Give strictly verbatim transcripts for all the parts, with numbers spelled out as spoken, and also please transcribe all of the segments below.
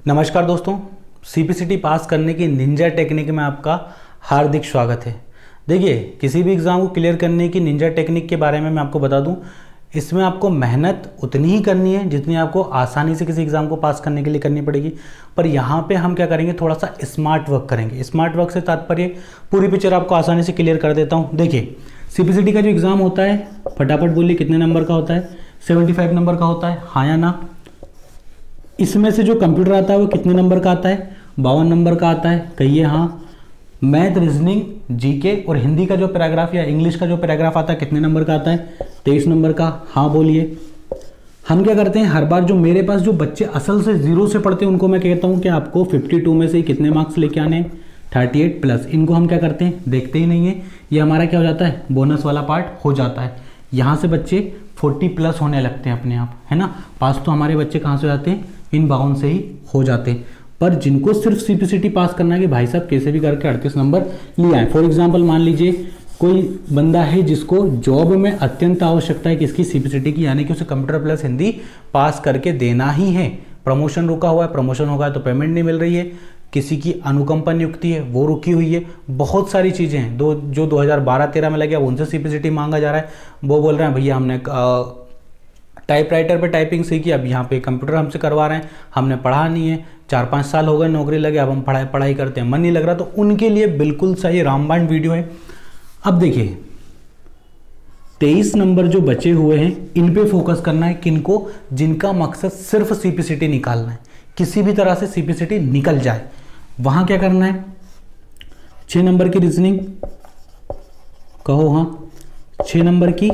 नमस्कार दोस्तों, सीपीसीटी पास करने की निंजा टेक्निक में आपका हार्दिक स्वागत है। देखिए, किसी भी एग्ज़ाम को क्लियर करने की निंजा टेक्निक के बारे में मैं आपको बता दूं, इसमें आपको मेहनत उतनी ही करनी है जितनी आपको आसानी से किसी एग्ज़ाम को पास करने के लिए करनी पड़ेगी। पर यहाँ पे हम क्या करेंगे, थोड़ा सा स्मार्ट वर्क करेंगे। स्मार्ट वर्क से तात्पर्य पूरी पिक्चर आपको आसानी से क्लियर कर देता हूँ। देखिए, सीपीसीटी का जो एग्ज़ाम होता है, फटाफट बोलिए कितने नंबर का होता है? सेवेंटी फाइव नंबर का होता है, हाँ या ना? इसमें से जो कंप्यूटर आता है वो कितने नंबर का आता है? बावन नंबर का आता है, कहिए हाँ। मैथ, रीजनिंग, जीके और हिंदी का जो पैराग्राफ या इंग्लिश का जो पैराग्राफ आता है कितने नंबर का आता है? तेईस नंबर का, हाँ बोलिए। हम क्या करते हैं, हर बार जो मेरे पास जो बच्चे असल से जीरो से पढ़ते हैं उनको मैं कहता हूँ कि आपको बावन में से कितने मार्क्स लेके आने हैं? अड़तीस प्लस। इनको हम क्या करते हैं, देखते ही नहीं है। ये हमारा क्या हो जाता है, बोनस वाला पार्ट हो जाता है। यहाँ से बच्चे चालीस प्लस होने लगते हैं अपने आप, है ना। पास तो हमारे बच्चे कहाँ से हो जाते हैं, इन बावन से ही हो जाते हैं। पर जिनको सिर्फ सीपीसीटी पास करना है कि भाई साहब कैसे भी करके अड़तीस नंबर ले आए। फॉर एग्जांपल मान लीजिए कोई बंदा है जिसको जॉब में अत्यंत आवश्यकता है किसकी, सीपीसीटी की, यानी कि उसे कंप्यूटर प्लस हिंदी पास करके देना ही है। प्रमोशन रुका हुआ है, प्रमोशन होगा तो पेमेंट नहीं मिल रही है, किसी की अनुकंपा नियुक्ति है वो रुकी हुई है, बहुत सारी चीज़ें हैं दो जो दो हज़ार बारह तेरह में लगे, अब उनसे सीपीसीटी मांगा जा रहा है। वो बोल रहे हैं भैया हमने टाइपराइटर पे टाइपिंग सीखी, अब यहाँ पे कंप्यूटर हमसे करवा रहे हैं, हमने पढ़ा नहीं है, चार पाँच साल हो गए नौकरी लगे, अब हम पढ़ाई पढ़ाई करते हैं, मन नहीं लग रहा। तो उनके लिए बिल्कुल सही रामबाण वीडियो है। अब देखिए, तेईस नंबर जो बचे हुए हैं इन पे फोकस करना है। किनको? जिनका मकसद सिर्फ सीपीसीटी निकालना है, किसी भी तरह से सीपीसीटी निकल जाए। वहां क्या करना है, छह नंबर की रीजनिंग, कहो हाँ, छह नंबर की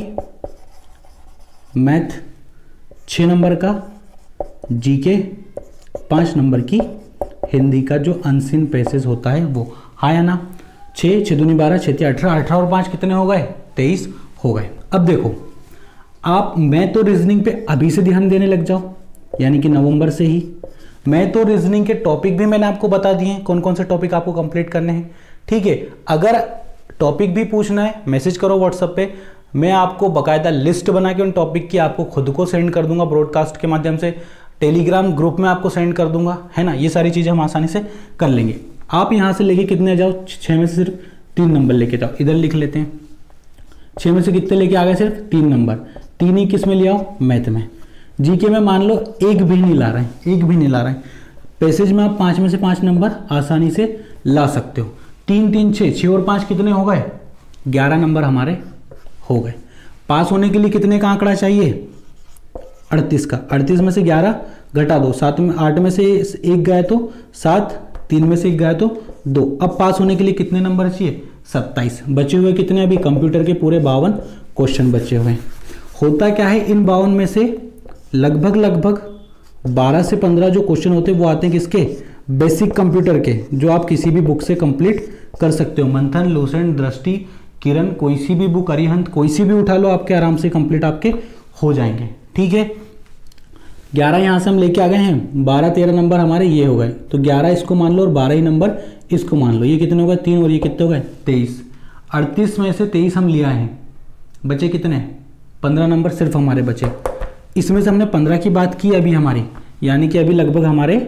मैथ, छह नंबर का जीके, पांच नंबर की हिंदी का जो अनसीन पैसेज होता है वो, हाँ या ना? छः छः दूनी बारह, छः अठारह, अठारह और पाँच कितने हो गए? तेईस हो गए। अब देखो, आप मैं तो रीजनिंग पे अभी से ध्यान देने लग जाओ, यानी कि नवंबर से ही। मैं तो रीजनिंग के टॉपिक भी मैंने आपको बता दिए हैं, कौन कौन से टॉपिक आपको कंप्लीट करने हैं, ठीक है। अगर टॉपिक भी पूछना है मैसेज करो व्हाट्सएप पे, मैं आपको बकायदा लिस्ट बना के उन टॉपिक की आपको खुद को सेंड कर दूंगा ब्रॉडकास्ट के माध्यम से, टेलीग्राम ग्रुप में आपको सेंड कर दूंगा, है ना। ये सारी चीज़ें हम आसानी से कर लेंगे। आप यहाँ से लेके कितने जाओ, छः में से सिर्फ तीन नंबर लेके जाओ, इधर लिख लेते हैं। छः में से कितने लेके आ गए, सिर्फ तीन नंबर। तीन ही किस में ले आओ, मैथ में। जीके में मान लो एक भी नहीं ला रहे हैं, एक भी नहीं ला रहे हैं। पैसेज में आप पाँच में से पाँच नंबर आसानी से ला सकते हो। तीन तीन छः, छः और पाँच कितने हो गए? ग्यारह नंबर हमारे हो गए। पास होने के लिए कितने का आंकड़ा चाहिए? अड़तीस का। अड़तीस में से ग्यारह घटा दो, सात में आठ में से एक गए तो सात, तीन में से एक गए तो दो। अब पास होने के लिए कितने नंबर चाहिए? सत्ताईस। बचे हुए कितने अभी कंप्यूटर के पूरे बावन क्वेश्चन बचे हुए हैं। होता क्या है, इन बावन में से लगभग लगभग बारह से पंद्रह जो क्वेश्चन होते हैं वो आते हैं किसके? बेसिक कंप्यूटर के, जो आप किसी भी बुक से कंप्लीट कर सकते हो। मंथन, लूसेंट, दृष्टि, किरण, कोई सी भी बुक, अरिहंत, कोई सी भी उठा लो, आपके आराम से कंप्लीट आपके हो जाएंगे, ठीक है। ग्यारह यहाँ से हम लेके आ गए हैं, बारह तेरह नंबर हमारे ये हो गए, तो ग्यारह इसको मान लो और बारह ही नंबर इसको मान लो। ये कितने हो गए? तीन, और ये कितने हो गए? तेईस। अड़तीस में से तेईस हम लिया है, बचे कितने? पंद्रह नंबर सिर्फ हमारे बचे। इसमें से हमने पंद्रह की बात की अभी हमारी, यानी कि अभी लगभग हमारे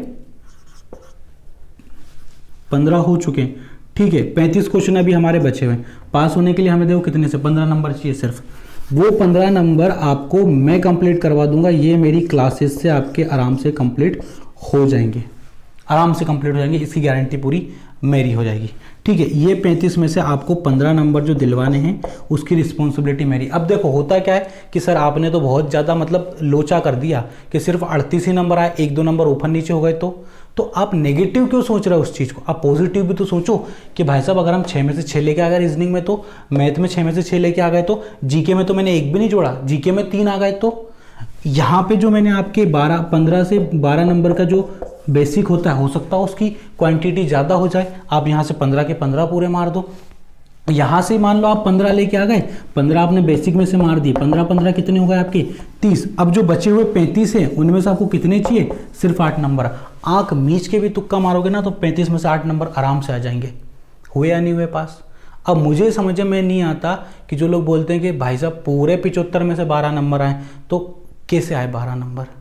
पंद्रह हो चुके हैं, ठीक है। पैंतीस क्वेश्चन अभी हमारे बचे हुए। पास होने के लिए हमें देखो कितने से, पंद्रह नंबर चाहिए सिर्फ। वो पंद्रह नंबर आपको मैं कंप्लीट करवा दूंगा, ये मेरी क्लासेस से आपके आराम से कंप्लीट हो जाएंगे, आराम से कंप्लीट हो जाएंगे, इसकी गारंटी पूरी मेरी हो जाएगी, ठीक है। ये पैंतीस में से आपको पंद्रह नंबर जो दिलवाने हैं उसकी रिस्पॉन्सिबिलिटी मेरी। अब देखो होता क्या है कि सर आपने तो बहुत ज़्यादा मतलब लोचा कर दिया कि सिर्फ अड़तीस ही नंबर आए, एक दो नंबर ऊपर नीचे हो गए, तो तो आप नेगेटिव क्यों सोच रहे हो उस चीज़ को? आप पॉजिटिव भी तो सोचो कि भाई साहब अगर हम छः में से छः लेके आ गए रीजनिंग में, तो मैथ में छः में से छः लेके आ गए, तो जीके में तो मैंने एक भी नहीं जोड़ा, जीके में तीन आ गए, तो यहाँ पे जो मैंने आपके बारह पंद्रह से बारह नंबर का जो बेसिक होता है, हो सकता है उसकी क्वांटिटी ज़्यादा हो जाए, आप यहाँ से पंद्रह के पंद्रह पूरे मार दो। यहाँ से मान लो आप पंद्रह लेके आ गए, पंद्रह आपने बेसिक में से मार दी, पंद्रह पंद्रह कितने हो गए आपके? तीस। अब जो बचे हुए पैंतीस हैं उनमें से आपको कितने चाहिए? सिर्फ आठ नंबर। आंख मीच के भी तुक्का मारोगे ना तो पैंतीस में से आठ नंबर आराम से आ जाएंगे। हुए या नहीं हुए पास? अब मुझे समझ में नहीं आता कि जो लोग बोलते हैं कि भाई साहब पूरे पिचहत्तर में से बारह नंबर आए, तो कैसे आए बारह नंबर?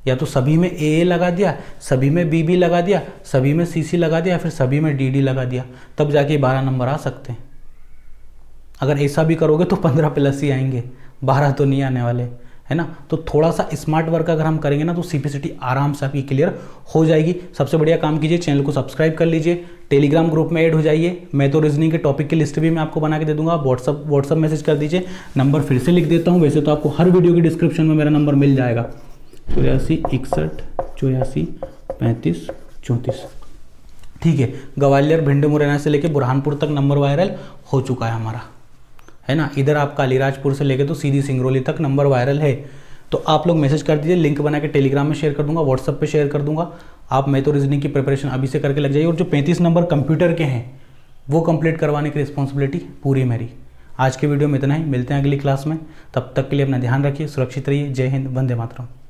या तो सभी में ए ए लगा दिया, सभी में बी बी लगा दिया, सभी में सी सी लगा दिया, फिर सभी में डी डी लगा दिया, तब जाके बारह नंबर आ सकते हैं। अगर ऐसा भी करोगे तो पंद्रह प्लस ही आएंगे, बारह तो नहीं आने वाले, है ना। तो थोड़ा सा स्मार्ट वर्क अगर हम करेंगे ना तो सीपीसीटी आराम से आपकी क्लियर हो जाएगी। सबसे बढ़िया काम कीजिए, चैनल को सब्सक्राइब कर लीजिए, टेलीग्राम ग्रुप में ऐड हो जाइए। मैं तो रीजनिंग के टॉपिक की लिस्ट भी मैं आपको बना के दे दूंगा, व्हाट्सअप व्हाट्सअप मैसेज कर दीजिए। नंबर फिर से लिख देता हूँ, वैसे तो आपको हर वीडियो की डिस्क्रिप्शन में मेरा नंबर मिल जाएगा, चौरासी इकसठ चौरासी पैंतीस चौंतीस। ठीक है, ग्वालियर भिंड मुरैना से लेके बुरहानपुर तक नंबर वायरल हो चुका है हमारा, है ना। इधर आपका अलीराजपुर से लेके तो सीधी सिंगरौली तक नंबर वायरल है। तो आप लोग मैसेज कर दीजिए, लिंक बना के टेलीग्राम में शेयर कर दूंगा, व्हाट्सअप पे शेयर कर दूंगा। आप मैं तो रीजनिंग की प्रिपरेशन अभी से करके लग जाइए, और जो पैंतीस नंबर कंप्यूटर के हैं वो कंप्लीट करवाने की रिस्पॉन्सिबिलिटी पूरी मेरी। आज के वीडियो में इतना ही, मिलते हैं अगली क्लास में, तब तक के लिए अपना ध्यान रखिए, सुरक्षित रहिए। जय हिंद, वंदे मातरम।